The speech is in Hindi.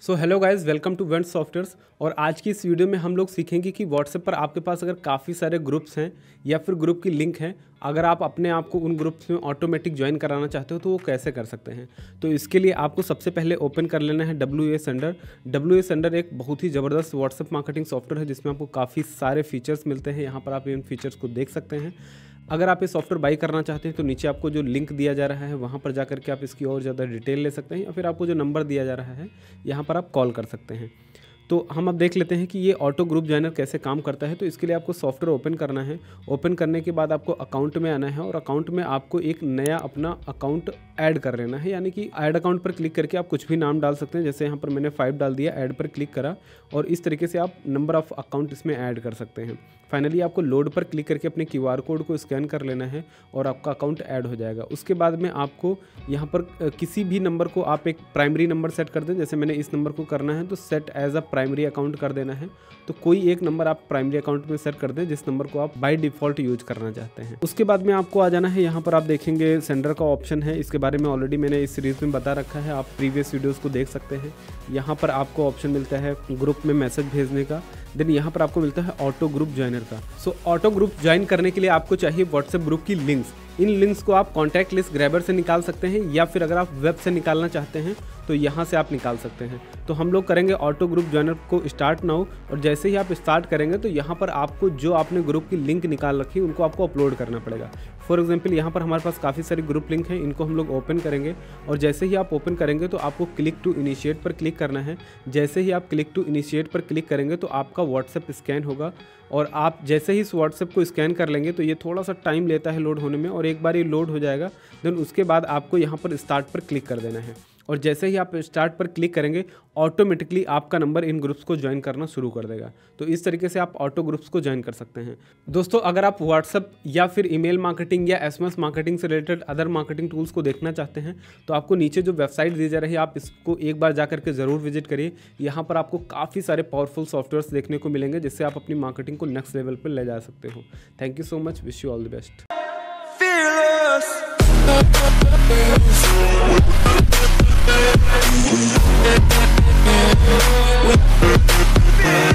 So hello guys, welcome to Went Softwares. और आज की इस वीडियो में हम लोग सीखेंगे कि व्हाट्सएप पर आपके पास अगर काफ़ी सारे ग्रुप्स हैं या फिर ग्रुप की लिंक है, अगर आप अपने आप को उन ग्रुप्स में ऑटोमेटिक ज्वाइन कराना चाहते हो तो वो कैसे कर सकते हैं। तो इसके लिए आपको सबसे पहले ओपन कर लेना है WA Sender। WA Sender एक बहुत ही ज़बरदस्त व्हाट्सएप मार्केटिंग सॉफ्टवेयर है जिसमें आपको काफ़ी सारे फीचर्स मिलते हैं। यहाँ पर आप इन फीचर्स को देख सकते हैं। अगर आप ये सॉफ्टवेयर बाई करना चाहते हैं तो नीचे आपको जो लिंक दिया जा रहा है वहाँ पर जाकर के आप इसकी और ज़्यादा डिटेल ले सकते हैं, या फिर आपको जो नंबर दिया जा रहा है यहाँ पर आप कॉल कर सकते हैं। तो हम अब देख लेते हैं कि ये ऑटो ग्रुप जॉइनर कैसे काम करता है। तो इसके लिए आपको सॉफ्टवेयर ओपन करना है। ओपन करने के बाद आपको अकाउंट में आना है और अकाउंट में आपको एक नया अपना अकाउंट ऐड कर लेना है, यानी कि ऐड अकाउंट पर क्लिक करके आप कुछ भी नाम डाल सकते हैं। जैसे यहाँ पर मैंने 5 डाल दिया, ऐड पर क्लिक करा और इस तरीके से आप नंबर ऑफ़ अकाउंट इसमें ऐड कर सकते हैं। फाइनली आपको लोड पर क्लिक करके अपने QR कोड को स्कैन कर लेना है और आपका अकाउंट ऐड हो जाएगा। उसके बाद में आपको यहाँ पर किसी भी नंबर को आप एक प्राइमरी नंबर सेट कर दें। जैसे मैंने इस नंबर को करना है तो set as a primary account कर देना है। तो कोई एक नंबर आप प्राइमरी अकाउंट में सेट कर दें जिस नंबर को आप बाय डिफ़ॉल्ट यूज करना चाहते हैं। उसके बाद में आपको आ जाना है, यहाँ पर आप देखेंगे सेंडर का ऑप्शन है। इसके बारे में ऑलरेडी मैंने इस सीरीज़ में बता रखा है, आप प्रीवियस वीडियोज़ को देख सकते हैं। यहाँ पर आपको ऑप्शन मिलता है ग्रुप में मैसेज भेजने का। देन यहाँ पर आपको मिलता है ऑटो ग्रुप ज्वाइनर का। सो ऑटो ग्रुप ज्वाइन करने के लिए आपको चाहिए व्हाट्सएप ग्रुप की लिंक्स। इन लिंक्स को आप कॉन्टैक्ट लिस्ट ग्रैबर से निकाल सकते हैं, या फिर अगर आप वेब से निकालना चाहते हैं तो यहाँ से आप निकाल सकते हैं। तो हम लोग करेंगे ऑटो ग्रुप ज्वाइनर को स्टार्ट नाउ, और जैसे ही आप स्टार्ट करेंगे तो यहाँ पर आपको जो आपने ग्रुप की लिंक निकाल रखी है उनको आपको अपलोड करना पड़ेगा। फॉर एग्जाम्पल यहाँ पर हमारे पास काफ़ी सारी ग्रुप लिंक हैं, इनको हम लोग ओपन करेंगे और जैसे ही आप ओपन करेंगे तो आपको क्लिक टू इनिशिएट पर क्लिक करना है। जैसे ही आप क्लिक टू इनिशिएट पर क्लिक करेंगे तो आपका व्हाट्सएप स्कैन होगा, और आप जैसे ही इस व्हाट्सएप को स्कैन कर लेंगे तो ये थोड़ा सा टाइम लेता है लोड होने में, और एक बार ये लोड हो जाएगा देन उसके बाद आपको यहाँ पर स्टार्ट पर क्लिक कर देना है। और जैसे ही आप स्टार्ट पर क्लिक करेंगे ऑटोमेटिकली आपका नंबर इन ग्रुप्स को ज्वाइन करना शुरू कर देगा। तो इस तरीके से आप ऑटो ग्रुप्स को ज्वाइन कर सकते हैं। दोस्तों, अगर आप व्हाट्सएप या फिर ईमेल मार्केटिंग या SMS मार्केटिंग से रिलेटेड अदर मार्केटिंग टूल्स को देखना चाहते हैं तो आपको नीचे जो वेबसाइट दी जा रही है आप इसको एक बार जा करके ज़रूर विजिट करिए। यहाँ पर आपको काफ़ी सारे पावरफुल सॉफ्टवेयर्स देखने को मिलेंगे जिससे आप अपनी मार्केटिंग को नेक्स्ट लेवल पर ले जा सकते हो। Thank you so much, wish you all the best. We'll be right back.